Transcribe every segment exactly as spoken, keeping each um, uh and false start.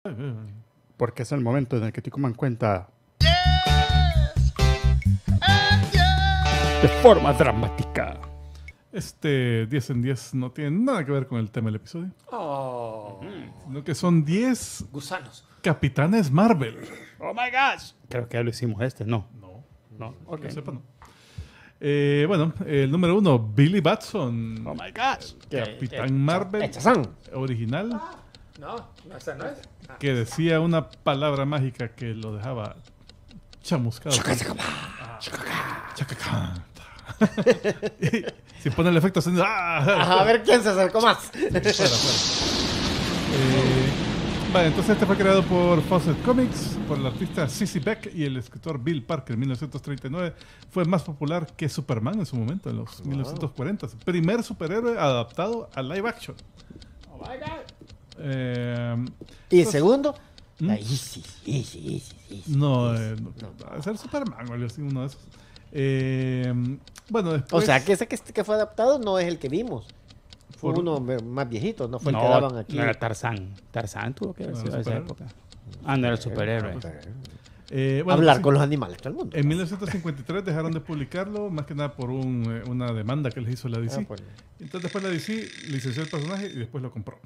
Porque es el momento en el que te toman cuenta de forma dramática. Este diez en diez no tiene nada que ver con el tema del episodio. Oh. Sino que son diez Gusanos. Capitanes Marvel. Oh my gosh. Creo que ya lo hicimos este, ¿no? No, No, ok. que yo sepa, no. Eh, bueno, el número uno, Billy Batson. Oh my gosh. Capitán Marvel Echazán. original, No, no, esa no es. Ah. que decía una palabra mágica que lo dejaba chamuscado. Chacacanta. Y si pone el efecto sonido, ¡ah! Ajá, a ver quién se acercó más. Fuera, fuera. Eh, vale, entonces este fue creado por Fawcett Comics, por el artista Cissy Beck y el escritor Bill Parker en mil novecientos treinta y nueve. Fue más popular que Superman en su momento, en los wow. mil novecientos cuarenta. Primer superhéroe adaptado a live action. Oh my God. Eh, ¿Y pues, segundo? ¿Mm? La Easy, Easy, Easy, Easy. No, eh, no, No. va a ser Superman o algo así, uno de esos. Eh, bueno, después... O sea, que ese que, que fue adaptado no es el que vimos. Fue Por- uno me- más viejito, no fue el No, que daban aquí. no era Tarzán. Tarzán tuvo que haber No, sido de esa superhéroe. época. Ah, no era el superhéroe. eh, bueno, Hablar sí. con los animales, todo el mundo. En mil novecientos cincuenta y tres dejaron de publicarlo, más que nada por un, eh, una demanda que les hizo la D C. Ah, pues. Entonces después la D C licenció el personaje y después lo compró.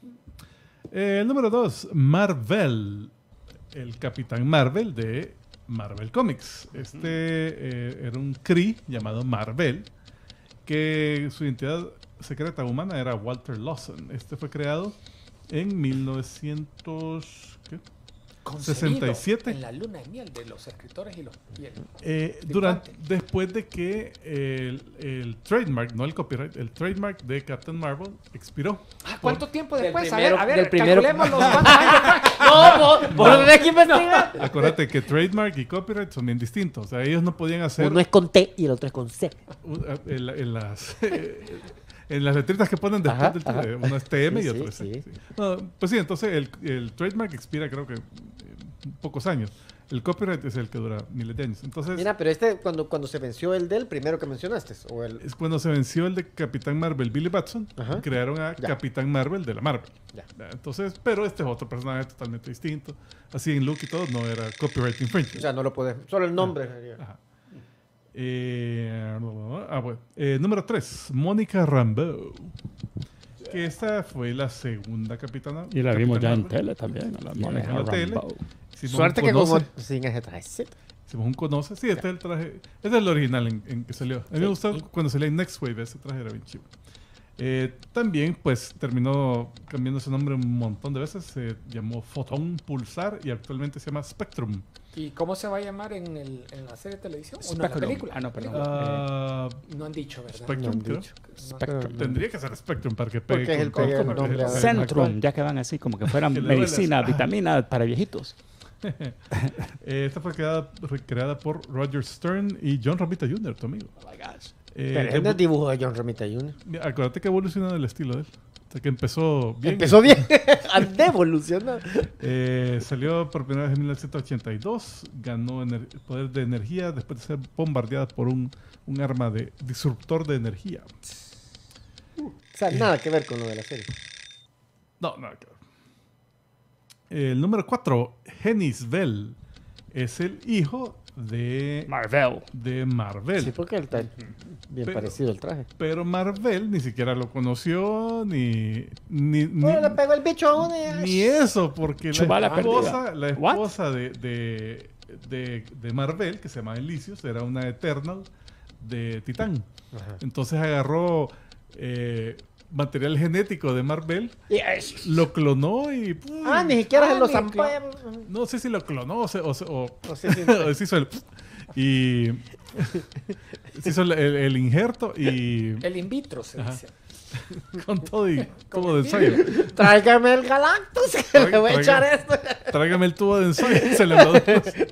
Eh, el número dos, Marvel. El Capitán Marvel de Marvel Comics. Este eh, era un Kree llamado Marvel, que su identidad secreta humana era Walter Lawson. Este fue creado en mil novecientos sesenta y siete. En la luna de miel de los escritores y los... Y el, Eh, de durante, Quantum. después de que el, el trademark, no el copyright, el trademark de Captain Marvel expiró. Ah, ¿cuánto tiempo Del después? primero- a ver, a del ver, primero- calculemos los cuántos años fue. No, vos, vos lo tenés que investigar. Acuérdate que trademark y copyright son bien distintos. O sea, ellos no podían hacer Uno es con T y el otro es con C. un- en, la- en las en las letritas que ponen después Ajá, del ajá. eh, uno es T M Sí, y otro sí, es C. sí. Sí. No, pues sí, entonces el, el trademark expira creo que en pocos años. El copyright es el que dura miles de años. Entonces Mira, pero este, cuando, cuando se venció el del primero que mencionaste, o el... es cuando se venció el de Capitán Marvel, Billy Batson, Ajá. crearon a Ya. Capitán Marvel de la Marvel. Ya. Ya, entonces, pero este es otro personaje totalmente distinto. Así en look y todo, no era copyright O infringement. sea, no lo puedes... Solo el nombre. sería. Ajá. Eh, ah, bueno. Eh, número tres, Mónica Rambeau. Que esta fue la segunda capitana. Y la vimos ya Capitana en Marvel. tele también. A la En Mónica la tele. Rambeau. Hicimos Suerte un que como... conoce. Sin ese traje. Hicimos un conoce. Sí, este es el traje. Este es el original en, en que salió. A mí me Sí. gustó cuando salió en Next Wave. Ese traje era bien chivo. Eh, también, pues, terminó cambiando su nombre un montón de veces. Se llamó Photon Pulsar y actualmente se llama Spectrum. ¿Y cómo se va a llamar en, el, en la serie de televisión? ¿O no, en la Spectrum. película? Ah, no, perdón. Ah, No han dicho, ¿verdad? Spectrum, No han creo. dicho. Spectrum. Tendría que ser Spectrum para que pegue. Porque es el con- pegue con- el con- nombre es- a- es- Centrum, ya que van así como que fueran Que le duele. medicina, vitaminas para viejitos. Eh, esta fue creada, recreada por Roger Stern y John Romita junior, tu amigo. Oh my gosh. Eh, Pero es el evo- dibujo de John Romita junior Mira, acuérdate que evolucionó el estilo de él. O sea, que empezó bien. Empezó bien. Han evolucionado. Eh, salió por primera vez en mil novecientos ochenta y dos. Ganó ener- poder de energía después de ser bombardeada por un, un arma de disruptor de energía. O sea, nada que ver con lo de la serie. No, nada que ver. El número cuatro, Hennis Bell. Es el hijo de, Marvel. de Marvel. Sí, porque él está bien Pero- parecido el traje. Pero Marvel ni siquiera lo conoció, ni. Ni, ni, Bueno, le pegó el bicho a uno y... ni eso, porque la Chubala esposa, perdida. la What? esposa de, de, de, de Marvel, que se llama Elysius, era una Eternal de Titán. Ajá. Entonces agarró eh, material genético de Marvel, Y- es- lo clonó y. ¡pum! Ah, ni siquiera Ah, se lo ni zampó. No sé si lo clonó o se, o, se- o- No sé si... o se hizo el. Y. se hizo el, el- el injerto y. El in vitro se Ajá. dice. Con todo y Con tubo de el ensayo. Tráigame el Galactus, que le voy a Traiga- echar esto. Tráigame el tubo de ensayo. Se le mandó.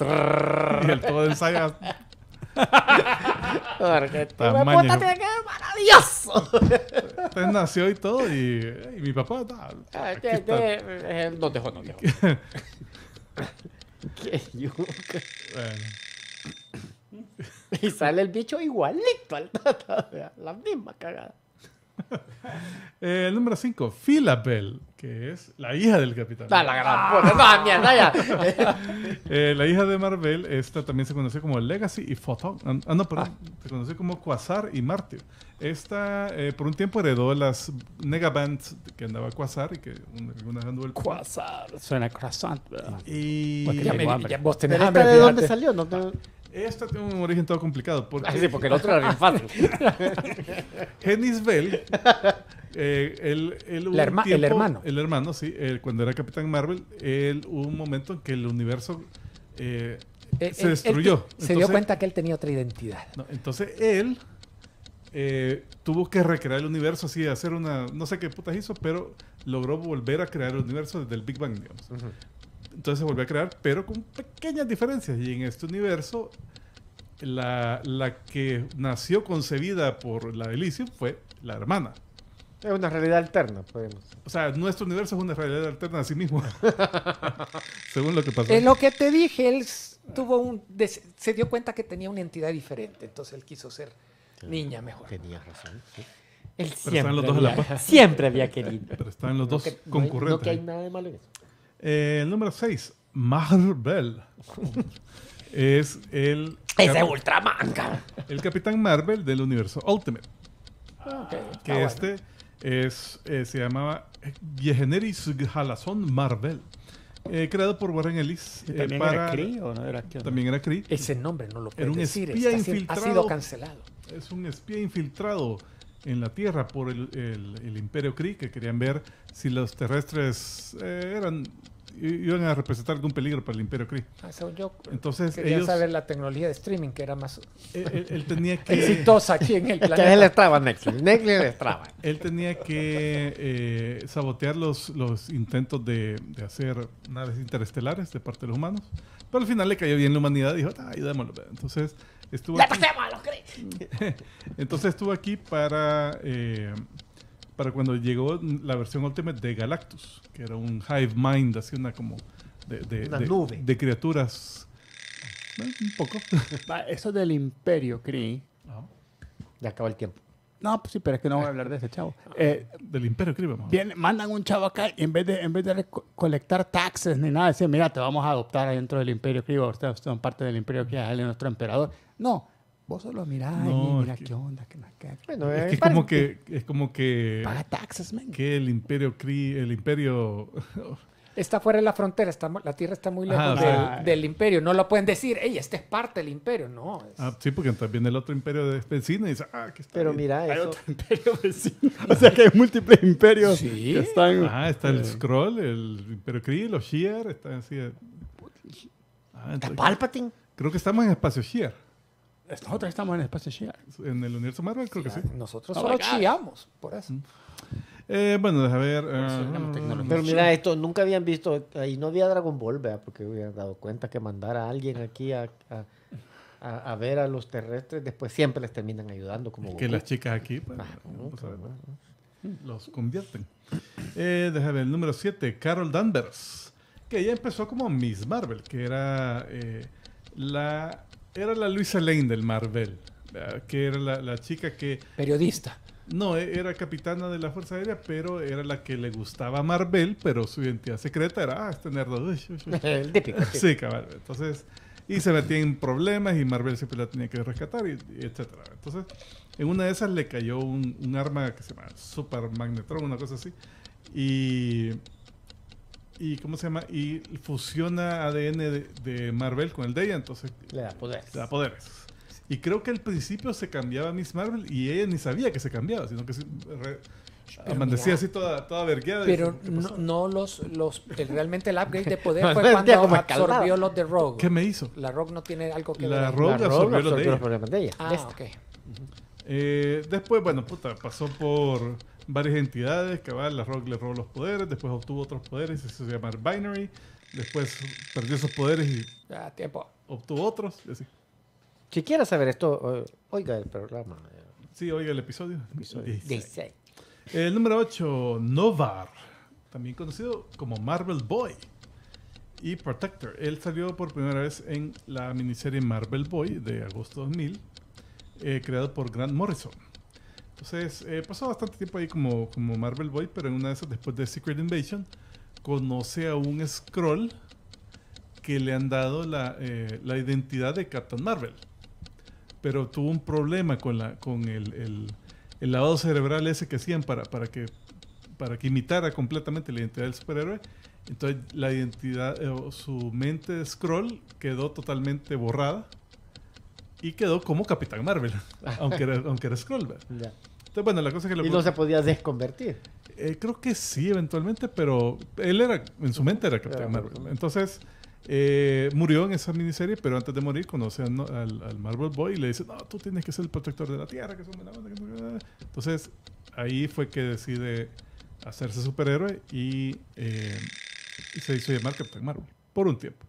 Y el tubo de ensayo. Porque tu Tamaño. puta tiene que ser maravilloso. Entonces nació y todo. Y, y mi papá. ah, Ah, aquí que- está. que- eh, No dejó, no dejó. Qué yuca. Bueno, Y sale el bicho igualito al tata. La misma cagada. Eh, el número cinco, Phyla Bell, que es la hija del Capitán Da la Marvel. gran puta. No, mierda, ya. Eh, la hija de Marvel, esta también se conoce como Legacy y Photon. Ah, ah, no, perdón. Se conoce como Quasar y Mártir. Esta, eh, por un tiempo, heredó las Negabands que andaba Quasar y que un- algunas anduvo el Quasar. Suena croissant, ¿verdad? Y Porque Ya, tengo me- hambre. ya vos tenés ¿Pero hambre, esta de dónde fíjate. salió? No, no- esta tiene un origen todo complicado. Porque Ah, sí, porque el otro era bien fácil. Genis Bell, eh, él, él hubo La un herma- el tiempo- hermano. El hermano, sí. Él, cuando era Capitán Marvel, él hubo un momento en que el universo eh, Él- se él- él destruyó. te- se dio Entonces- cuenta que él tenía otra identidad. No, entonces él eh, tuvo que recrear el universo así, hacer una, no sé qué putas hizo, pero logró volver a crear el universo desde el Big Bang, digamos. Entonces se volvió a crear, pero con pequeñas diferencias. Y en este universo, la, la que nació concebida por la Elysium fue la hermana. Es una realidad alterna, podemos. O sea, nuestro universo es una realidad alterna a sí mismo. Según lo que pasó. Es lo que te dije, él s- tuvo un des- se dio cuenta que tenía una entidad diferente, entonces él quiso ser niña mejor. Tenías razón. Sí. Él Pero siempre, están los dos a la había, par. siempre había querido. Pero están los dos No que- no hay- concurrentes. No que hay ahí. nada de malo en eso. Eh, el número seis, Marvel. Es el, Ese cap- Ultraman, cabrón. el Capitán Marvel del universo Ultimate. Ok, está Que bueno. este es, eh, se llamaba Yeheneris Halazon Marvel. Eh, creado por Warren Ellis. ¿Y eh, también para- era Kree o no era qué? También era Kree. Ese nombre no lo Era puedes un decir, espía está si- ha infiltrado. sido cancelado. Es un espía infiltrado en la Tierra por el, el- el Imperio Kree, que querían ver si los terrestres eh, eran i- iban a representar algún peligro para el Imperio Kree. Ah, según yo Entonces quería ellos, saber la tecnología de streaming que era más él, él- él tenía que, exitosa aquí en el Es que a él planeta. les traba Netflix. Netflix les traba. él tenía que eh, sabotear los, los intentos de, de hacer naves interestelares de parte de los humanos. Pero al final le cayó bien la humanidad y dijo, ah, ayudémoslo. Entonces estuvo ¡Le aquí, ataquemos a los Kree! entonces estuvo aquí para, eh, para cuando llegó la versión Ultimate de Galactus, que era un hive mind, así una como de, de, Una de- nube. de criaturas. Bueno, un poco. Va, eso del Imperio Kree. Ya acabó el tiempo. No, pues sí, pero es que no voy a hablar de ese chavo. Eh, Del Imperio Kree, vamos. viene- mandan un chavo acá y en vez de, en vez de reco- colectar taxes ni nada, decir, mira, te vamos a adoptar dentro del Imperio Kree, o ustedes son parte del Imperio Kree, él es nuestro emperador. No, vos solo mirá No, y mira es que- qué onda, qué más qué. Bueno, Es eh, que es como parte. que, es como que, Paga taxes, man. que el Imperio Kree, el Imperio... Está fuera de la frontera, está, mu- la Tierra está muy lejos Ajá, o del, sea- del imperio. No lo pueden decir, ey, este es parte del imperio. No, es- Ah, sí, porque entonces viene el otro imperio de vecino y dice, ah, aquí está. Pero bien. mira, Hay eso. otro imperio vecino. O sea que hay múltiples imperios Sí. que están... Ah, está el Skrull, el Imperio Kree, los Shi'ar, están así. de- Ah, ¿Está entonces- Palpatine? creo que estamos en espacio Shi'ar. Nosotros estamos en el espacio Shi'ar. En el universo Marvel, creo que sí. nosotros Oh solo my God. chillamos, por eso. Eh, bueno, deja ver. eso ah, tenemos tecnología. Pero mira, esto nunca habían visto. Ahí no había Dragon Ball, ¿verdad? Porque hubieran dado cuenta que mandar a alguien aquí a, a, a- a ver a los terrestres, después siempre les terminan ayudando. Como que Goku. las chicas aquí pues, Ah, vamos a ver, bueno. los convierten. Eh, deja ver, el número siete, Carol Danvers, que ella empezó como Miss Marvel, que era eh, la era la Luisa Lane del Marvel, ¿verdad? Que era la, la chica que Periodista. no e- era capitana de la Fuerza Aérea, pero era la que le gustaba a Marvel, pero su identidad secreta era ah, este nerdo. Uy, uy, uy. El típico. el típico. Sí, cabal. Entonces, y se metía en problemas y Marvel siempre la tenía que rescatar, y, y etcétera. Entonces, en una de esas le cayó un, un arma que se llama Super Magnetron, una cosa así. Y, y ¿cómo se llama? Y fusiona A D N de, de Marvel con el de ella, entonces Le da poder. le da poderes. Y creo que al principio se cambiaba Miss Marvel y ella ni sabía que se cambiaba, sino que se, re- Pero amanecía mira, así toda, toda vergueada. y Pero dice, ¿qué no, pasó? no los, los el- realmente el upgrade de poder No, fue no, cuando como escalada. absorbió los de Rogue. ¿Qué me hizo? La Rogue no tiene algo que La ver. Rogue La absorbió Rogue lo de absorbió ella. los problemas de ella. Ah, De esta. ok. Eh, después, bueno, puta, pasó por varias entidades, cabal, la Rogue le robó los poderes, después obtuvo otros poderes, eso se llama Binary, después perdió esos poderes y Ya, tiempo. obtuvo otros, y así. Si quieres saber esto, eh, oiga el programa. eh, Sí, oiga el episodio. dieciséis. dieciséis. El número ocho, Novar, también conocido como Marvel Boy y Protector. Él salió por primera vez en la miniserie Marvel Boy de agosto dos mil, eh, creado por Grant Morrison. Entonces, eh, pasó bastante tiempo ahí como, como Marvel Boy, pero en una de esas, después de Secret Invasion, conoce a un Skrull que le han dado la, eh, la identidad de Captain Marvel. Pero tuvo un problema con, la, con el, el, el lavado cerebral ese que hacían para, para, que, para que imitara completamente la identidad del superhéroe. Entonces, la identidad, eh, su mente de Skrull quedó totalmente borrada y quedó como Capitán Marvel, aunque era, aunque era Skrull, ¿verdad? Ya. Entonces, bueno, la cosa es que lo Y no se podía desconvertir. eh, creo que sí, eventualmente, pero él era, en su mente era Capitán Era Marvel. Marvel. Entonces, eh, murió en esa miniserie, pero antes de morir conoce a- no, al, al Marvel Boy y le dice, no, tú tienes que ser el protector de la Tierra, que son buena onda, que no sé qué". Entonces, ahí fue que decide hacerse superhéroe y, eh, y se hizo llamar Capitán Marvel, por un tiempo.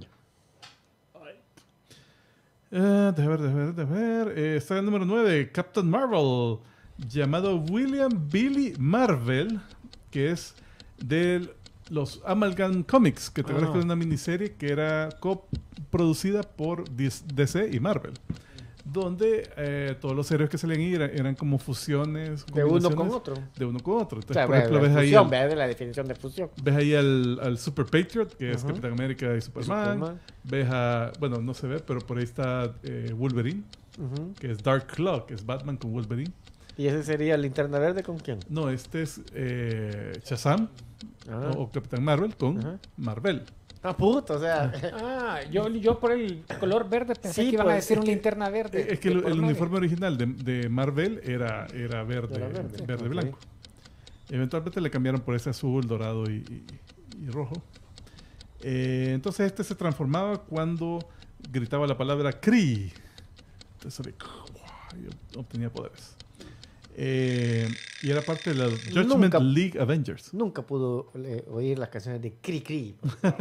Eh, déjame ver, déjame ver, déjame ver. Eh, está el número nueve, Captain Marvel, llamado William Billy Marvel, que es de los Amalgam Comics, que te acuerdas que era una miniserie que era coproducida por D C y Marvel, donde eh, todos los héroes que salían ahí eran, eran como fusiones. De uno con combinaciones otro. De uno con otro. O Entonces, sea, por ejemplo, la ves ahí, fusión, al, ¿verdad? De la definición de fusión. ves ahí al, al Super Patriot, que es Ajá. Capitán América y Superman. Superman. Ves a, bueno, no se ve, pero por ahí está eh, Wolverine, Ujú. que es Dark Claw, que es Batman con Wolverine. ¿Y ese sería Linterna Verde con quién? No, este es eh, Shazam Ajá. o, o Capitán Marvel con Ajá. Marvel. Ah, puto, o sea. Ah, yo, yo por el color verde pensé Sí, que iban a pues, decir es una que- linterna verde. Eh, es que de el, por el medio. uniforme original de, de Marvel era, era verde, Era verde, verde, ok. blanco. Eventualmente le cambiaron por ese azul, dorado y, y- y rojo. Eh, entonces este se transformaba cuando gritaba la palabra Kree. Entonces salía, y obtenía poderes. Eh, y era parte de la Judgment Nunca- League Avengers. Nunca pudo eh, oír las canciones de Cri Cri.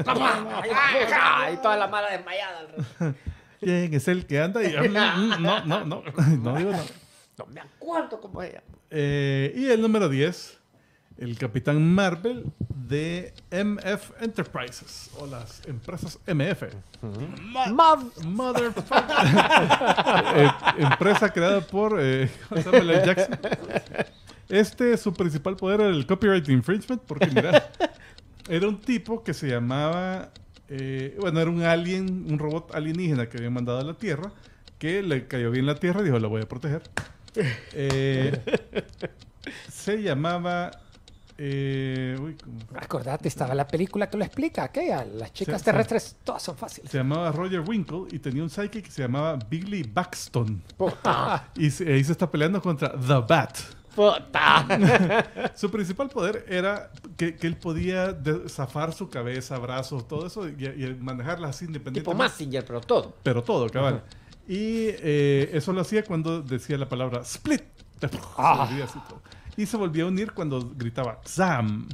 y toda la mala desmayada. alrededor. ¿Quién es el que anda? Y, mm, mm, no, no, no, no digo no. No me acuerdo cómo ella. Eh, y el número diez, el Capitán Marvel de M F Enterprises, o las empresas M F. Mav. Motherfucker. Eh, empresa creada por eh, Samuel L. Jackson. Este, su principal poder era el copyright infringement, porque mira, era un tipo que se llamaba, eh, bueno, era un alien, un robot alienígena que habían mandado a la Tierra, que le cayó bien la Tierra y dijo, la voy a proteger. Eh, se llamaba... eh, uy, ¿cómo? Acordate, estaba la película que lo explica, aquella. Las chicas Sí, terrestres, todas son fáciles. Se llamaba Roger Winkle y tenía un sidekick que se llamaba Billy Baxton. Y se, ahí se está peleando contra The Bat. Puta. Su principal poder era que, que él podía de- zafar su cabeza, brazos, todo eso y, y manejarlas así Tipo independientemente. Massinger, pero todo. Pero todo, cabal. Y eh, eso lo hacía cuando decía la palabra split. Se volvía así todo. Y se volvía a unir cuando gritaba Zam.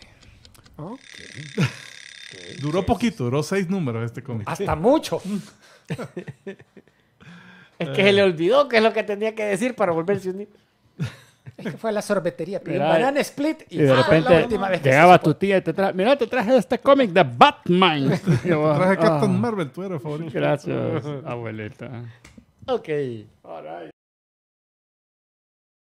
Duró poquito, duró seis números este cómic. Hasta mucho. Es que se le olvidó qué es lo que tenía que decir para volverse a unir. Es que fue a la sorbetería, pidió un Mira, banana split y, Y de ah, fue repente la última vez que llegaba se tu tía y te traje, mira, te traje este cómic de Batman. Y yo, Traje "Ah, Captain Marvel, tú eras favorito. Gracias, abuelita. Ok.